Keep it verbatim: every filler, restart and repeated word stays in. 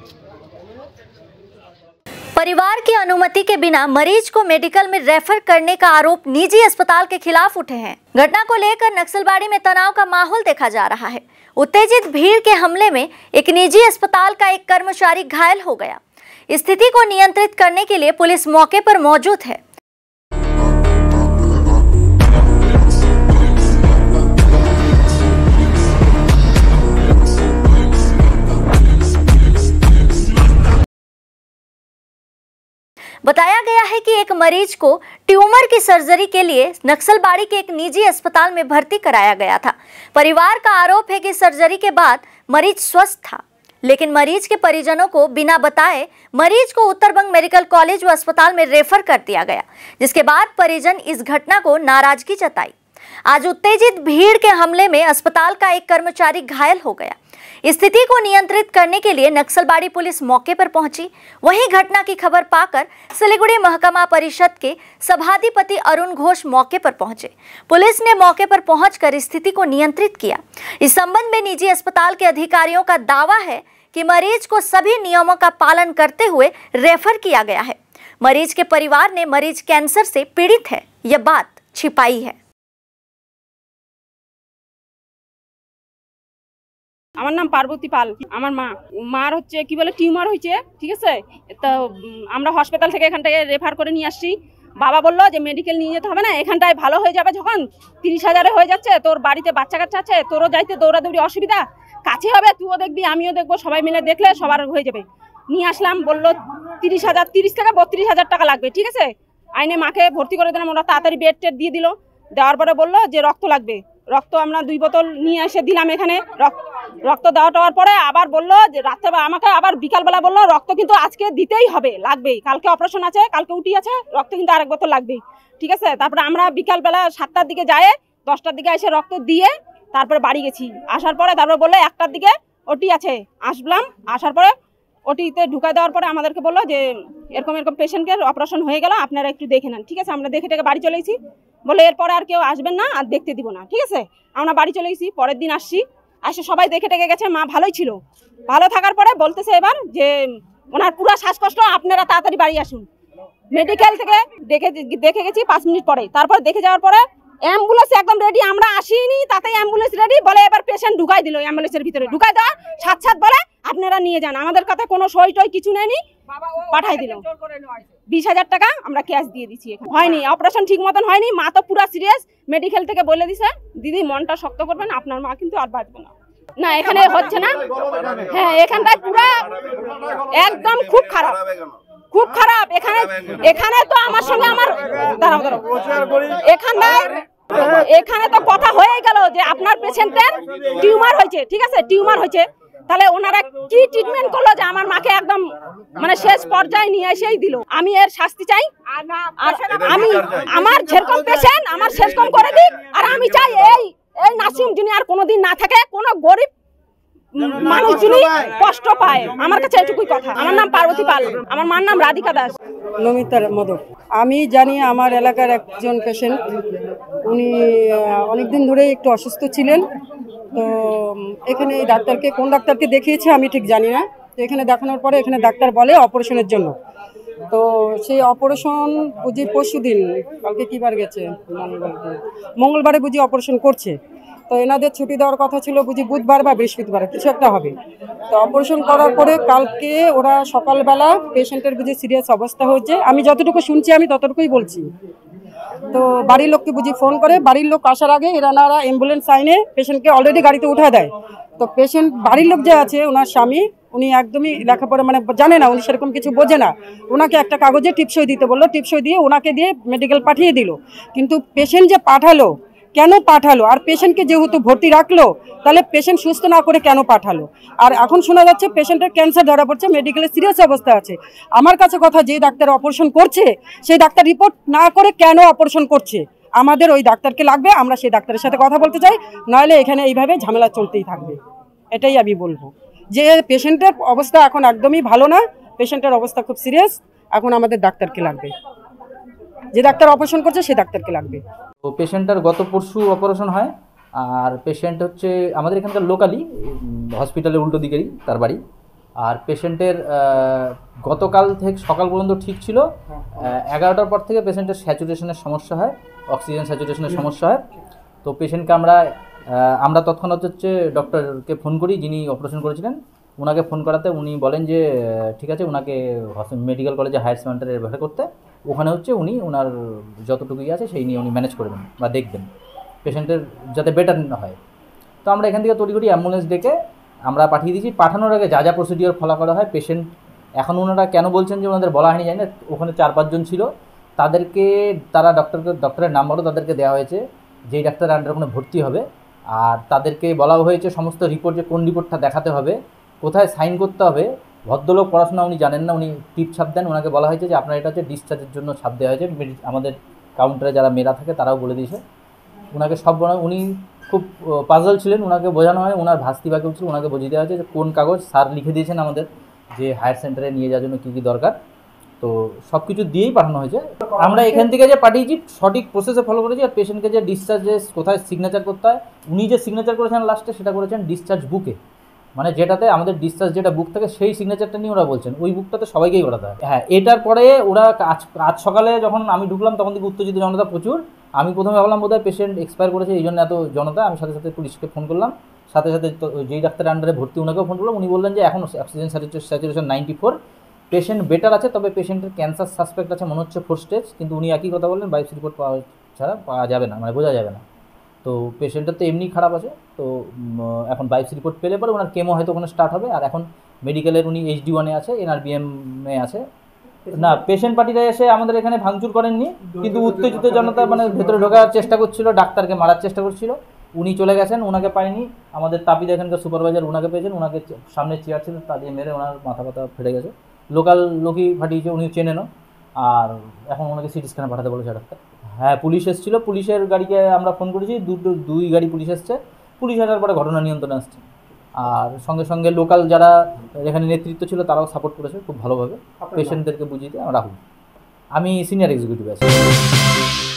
परिवार की अनुमति के बिना मरीज को मेडिकल में रेफर करने का आरोप निजी अस्पताल के खिलाफ उठे हैं। घटना को लेकर नक्सलबाड़ी में तनाव का माहौल देखा जा रहा है। उत्तेजित भीड़ के हमले में एक निजी अस्पताल का एक कर्मचारी घायल हो गया। स्थिति को नियंत्रित करने के लिए पुलिस मौके पर मौजूद है। बताया गया है कि एक मरीज को ट्यूमर की सर्जरी के लिए नक्सलबाड़ी के एक निजी अस्पताल में भर्ती कराया गया था। परिवार का आरोप है कि सर्जरी के बाद मरीज स्वस्थ था, लेकिन मरीज के परिजनों को बिना बताए मरीज को उत्तरबंग मेडिकल कॉलेज व अस्पताल में रेफर कर दिया गया, जिसके बाद परिजन इस घटना को नाराजगी जताई। आज उत्तेजित भीड़ के हमले में अस्पताल का एक कर्मचारी घायल हो गया। स्थिति को नियंत्रित करने के लिए नक्सलबाड़ी पुलिस मौके पर पहुंची। वहीं घटना की खबर पाकर सिलीगुड़ी महकमा परिषद के सभाधिपति अरुण घोष मौके पर पहुंचे। पुलिस ने मौके पर पहुंचकर स्थिति को नियंत्रित किया। इस संबंध में निजी अस्पताल के अधिकारियों का दावा है कि मरीज को सभी नियमों का पालन करते हुए रेफर किया गया है। मरीज के परिवार ने मरीज कैंसर से पीड़ित है, यह बात छिपाई है। আমার নাম পার্বতী পাল। আমার মা মার হচ্ছে কি বলে টিউমার হয়েছে, ঠিক আছে। তো আমরা হসপিটাল থেকে এখান থেকে রেফার করে নিয়ে আসছি। বাবা বললো যে মেডিকেল নিয়ে যেতে হবে না, এখানটায় ভালো হয়ে যাবে। যখন তিরিশ হাজারে হয়ে যাচ্ছে, তোর বাড়িতে বাচ্চা কাচ্চা আছে, তোরও যাইতে দৌড়াদৌড়ি অসুবিধা, কাছে হবে, তুইও দেখবি আমিও দেখবো, সবাই মিলে দেখলে সবার হয়ে যাবে। নিয়ে আসলাম, বললো তিরিশ হাজার তিরিশ থেকে বত্রিশ হাজার টাকা লাগবে, ঠিক আছে। আইনে মাকে ভর্তি করে দিলাম, ওরা তাড়াতাড়ি বেড টেড দিয়ে দিল। দেওয়ার পরে বললো যে রক্ত লাগবে। রক্ত আমরা দুই বোতল নিয়ে এসে দিলাম এখানে। রক্ত দেওয়া টাওয়ার পরে আবার বললো যে রাত্রে আমাকে আবার বিকালবেলা বললো রক্ত কিন্তু আজকে দিতেই হবে, লাগবেই, কালকে অপারেশন আছে, কালকে উঠি আছে, রক্ত কিন্তু আরেক বোতল লাগবেই, ঠিক আছে। তারপরে আমরা বিকালবেলা সাতটার দিকে যাই, দশটার দিকে এসে রক্ত দিয়ে তারপরে বাড়ি গেছি। আসার পরে তারপরে বললো একটার দিকে ওটি আছে। আসলাম, আসার পরে ওটিতে ঢুকাই দেওয়ার পরে আমাদেরকে বললো যে এরকম এরকম পেশেন্টের অপারেশন হয়ে গেল, আপনারা একটু দেখে নেন, ঠিক আছে। আমরা দেখে টেকে বাড়ি চলে গেছি। বলে এরপরে আর কেউ আসবেন না, আর দেখতে দিব না, ঠিক আছে। আমরা বাড়ি চলে গেছি। পরের দিন আসছি, আসে সবাই দেখে টেকে গেছে। মা ভালোই ছিল। ভালো থাকার পরে বলতেছে এবার যে ওনার পুরো শ্বাসকষ্ট, আপনারা তাড়াতাড়ি বাড়ি আসুন। মেডিকেল থেকে দেখে দেখে গেছি পাঁচ মিনিট পরে। তারপর দেখে যাওয়ার পরে অ্যাম্বুলেন্স একদম রেডি, আমরা আসিনি তাতেই অ্যাম্বুলেন্স রেডি। বলে এবার পেশেন্ট ঢুকাই দিল অ্যাম্বুলেন্সের ভিতরে। ঢুকাই দেওয়া সাত সাত বলে আপনারা নিয়ে যান। আমাদের কাছে কোনো সই টই কিছু নেয়নি, পাঠাই দিল। বিশ হাজার টাকা আমরা ক্যাশ দিয়ে দিচ্ছি। হয়নি, অপারেশন ঠিক মতন হয়নি। মা তো পুরো সিরিয়াস। মেডিকেল থেকে বলে দিছে দিদি মনটা শক্ত করবেন, আপনার মা কিন্তু আর বাঁচবে না। না এখানে হচ্ছে না। হ্যাঁ এখানটায় পুরো একদম খুব খারাপ, খুব খারাপ। এখানে এখানে তো আমার সঙ্গে আমার দাঁড়াও দাঁড়াও এখানটায় এখানে তো কথা হয়ে গেল যে আপনার পেশেন্টের টিউমার হয়েছে, ঠিক আছে, টিউমার হয়েছে। তাহলে ওনারা কি ট্রিটমেন্ট করলো যে আমার মাকে একদম মানে শেষ পর্যায়ে নিয়ে এসেই দিল। আমি এর শাস্তি চাই। আর আমি আমার যেরকম পেশেন্ট আমার সেরকম করে দিক। আর আমি চাই এই এই নার্সিং যিনি আর কোনোদিন না থাকে, কোনো গরিব মানুষ যিনি কষ্ট পায়। আমার কাছে এটুকুই কথা। আমার নাম পার্বতী পাল, আমার মার নাম রাধিকা দাস। নমিতার মদক। আমি জানি আমার এলাকার একজন পেশেন্ট, উনি অনেকদিন ধরে একটু অসুস্থ ছিলেন। তো এখানে এই ডাক্তারকে কোন ডাক্তারকে দেখিয়েছে আমি ঠিক জানি না। তো এখানে দেখানোর পরে এখানে ডাক্তার বলে অপারেশনের জন্য। তো সেই অপারেশন বুঝি পরশু দিন, কালকে কী বার গেছে, মঙ্গলবার, মঙ্গলবারে বুঝি অপারেশন করছে। তো এনাদের ছুটি দেওয়ার কথা ছিল বুঝি বুধবার বা বৃহস্পতিবার, কিছু একটা হবে। তো অপারেশন করার পরে কালকে ওরা সকালবেলা পেশেন্টের বুঝি সিরিয়াস অবস্থা হয়েছে। আমি যতটুকু শুনছি আমি ততটুকুই বলছি। তো বাড়ির লোককে বুঝি ফোন করে, বাড়ির লোক আসার আগে এনারা অ্যাম্বুলেন্স আইনে পেশেন্টকে অলরেডি গাড়িতে উঠা দেয়। তো পেশেন্ট বাড়ির লোক যে আছে ওনার স্বামী, উনি একদমই লেখাপড়া মানে জানে না, উনি সেরকম কিছু বোঝে না। ওনাকে একটা কাগজে টিপসই দিতে বললো, টিপসই দিয়ে ওনাকে দিয়ে মেডিকেল পাঠিয়ে দিল। কিন্তু পেশেন্ট যে পাঠালো, কেন পাঠালো? আর পেশেন্টকে যেহেতু ভর্তি রাখলো, তাহলে পেশেন্ট সুস্থ না করে কেন পাঠালো? আর এখন শোনা যাচ্ছে পেশেন্টের ক্যান্সার ধরা পড়ছে, মেডিকেলে সিরিয়াস অবস্থা আছে। আমার কাছে কথা, যে ডাক্তার অপারেশন করছে সেই ডাক্তার রিপোর্ট না করে কেন অপারেশন করছে? আমাদের ওই ডাক্তারকে লাগবে, আমরা সেই ডাক্তারের সাথে কথা বলতে চাই, নাহলে এখানে এইভাবে ঝামেলা চলতেই থাকবে। এটাই আমি বলবো যে পেশেন্টের অবস্থা এখন একদমই ভালো না, পেশেন্টের অবস্থা খুব সিরিয়াস। এখন আমাদের ডাক্তারকে লাগবে, যে ডাক্তার অপারেশন করছে সেই ডাক্তারকে লাগবে। তো পেশেন্টটার গত পরশু অপারেশন হয়। আর পেশেন্ট হচ্ছে আমাদের এখানকার লোকালি হসপিটালের উল্টো দিকেরই তার বাড়ি। আর পেশেন্টের গতকাল থেকে সকাল পর্যন্ত ঠিক ছিল, এগারোটার পর থেকে পেশেন্টের স্যাচুরেশনের সমস্যা হয়, অক্সিজেন স্যাচুরেশনের সমস্যা হয়। তো পেশেন্টকে আমরা আমরা তৎক্ষণাৎ হচ্ছে ডক্টরকে ফোন করি, যিনি অপারেশন করেছিলেন ওনাকে ফোন করাতে উনি বলেন যে ঠিক আছে ওনাকে মেডিকেল কলেজে হায়ার সেন্টারে রেফার করতে, ওখানে হচ্ছে উনি ওনার যতটুকুই আছে সেই নিয়ে উনি ম্যানেজ করবেন বা দেখবেন পেশেন্টের যাতে বেটার হয়। তো আমরা এখান থেকে তৈরি করি অ্যাম্বুলেন্স ডেকে আমরা পাঠিয়ে দিয়েছি। পাঠানোর আগে যা যা প্রসিডিওর ফলো করা হয়, পেশেন্ট এখন ওনারা কেন বলছেন যে ওনাদের বলা হয়নি জানি না, ওখানে চার পাঁচজন ছিল, তাদেরকে তারা ডক্টরকে ডক্টরের নাম্বারও তাদেরকে দেওয়া হয়েছে যেই ডাক্তারের আন্ডারে ওখানে ভর্তি হবে, আর তাদেরকে বলাও হয়েছে সমস্ত রিপোর্ট যে কোন রিপোর্টটা দেখাতে হবে, কোথায় সাইন করতে হবে। ভদ্রলোক পড়াশোনা উনি জানেন না, উনি টিপ ছাপ দেন, ওনাকে বলা হয়েছে যে আপনার এটা হচ্ছে ডিসচার্জের জন্য ছাপ দেওয়া হয়েছে। আমাদের কাউন্টারে যারা মেয়েরা থাকে তারাও বলে দিয়েছে, ওনাকে সব বলা। উনি খুব পাজল ছিলেন, ওনাকে বোঝানো হয়, ওনার ভাস্তি বা কেউ ছিল, ওনাকে বুঝিয়ে দেওয়া হয়েছে যে কোন কাগজ স্যার লিখে দিয়েছেন আমাদের যে হায়ার সেন্টারে নিয়ে যাওয়ার জন্য কী কী দরকার। তো সব কিছু দিয়েই পাঠানো হয়েছে। আমরা এখান থেকে যে পাঠিয়েছি সঠিক প্রসেসে ফলো করেছি, আর পেশেন্টকে যে ডিসচার্জে কোথায় সিগনেচার করতে হয়, উনি যে সিগনেচার করেছেন লাস্টে সেটা করেছেন ডিসচার্জ বুকে, মানে যেটাতে আমাদের ডিসচার্জ যেটা বুক থাকে সেই সিগনেচারটা নিয়ে ওরা বলছেন ওই বুকটাতে সবাইকেই করাতে হয়। হ্যাঁ, এটার পরে ওরা আজ আজ সকালে যখন আমি ঢুকলাম তখন থেকে উত্তেজিত জনতা প্রচুর। আমি প্রথমে ভাবলাম বোধহয় পেশেন্ট এক্সপায়ার করেছে এই জন্য এত জনতা। আমি সাথে সাথে পুলিশকে ফোন করলাম, সাথে সাথে যেই ডাক্তারের আন্ডারে ভর্তি ওনাকেও ফোন করলাম। উনি বললেন যে এখন oxygen saturation ninety four, patient better আছে, তবে পেশেন্টের ক্যান্সার সাসপেক্ট আছে মনে হচ্ছে ফোর স্টেজ, কিন্তু উনি একই কথা বললেন বায়োপসি রিপোর্ট পাওয়া ছাড়া পাওয়া যাবে না, মানে বোঝা যাবে না। তো পেশেন্টের তো এমনি খারাপ আছে, তো এখন বায়োপসি রিপোর্ট পেলে পরে ওনার কেমো হয়তো ওখানে স্টার্ট হবে। আর এখন মেডিকেলের উনি এইচডি ওয়ানে আছে, এনআরবিএমে আছে। না, পেশেন্ট পার্টিরা এসে আমাদের এখানে ভাঙচুর করেননি, কিন্তু উত্তেজিত জনতা মানে ভেতরে ঢোকার চেষ্টা করছিল, ডাক্তারকে মারার চেষ্টা করছিল। উনি চলে গেছেন, ওনাকে পায়নি। আমাদের তাপিদ এখানকার সুপারভাইজার ওনাকে পেয়েছেন, ওনাকে সামনে চেয়ার ছিল তা দিয়ে মেরে ওনার মাথা ব্যথা ফেটে গেছে। লোকাল লোকই ফাটিয়েছে, উনি চেনেনও। আর এখন ওনাকে সিটি স্ক্যানে পাঠাতে বলেছে ডাক্তার। হ্যাঁ, পুলিশ এসেছিলো, পুলিশের গাড়িকে আমরা ফোন করেছি, দুটো দুই গাড়ি পুলিশ এসছে। পুলিশ আসার পরে ঘটনা নিয়ন্ত্রণে আসছে, আর সঙ্গে সঙ্গে লোকাল যারা এখানে নেতৃত্ব ছিল তারাও সাপোর্ট করেছে খুব ভালোভাবে। পেশেন্টদেরকে বুঝিয়ে দিয়ে আমরা রাহুল, আমি সিনিয়র এক্সিকিউটিভ আছি।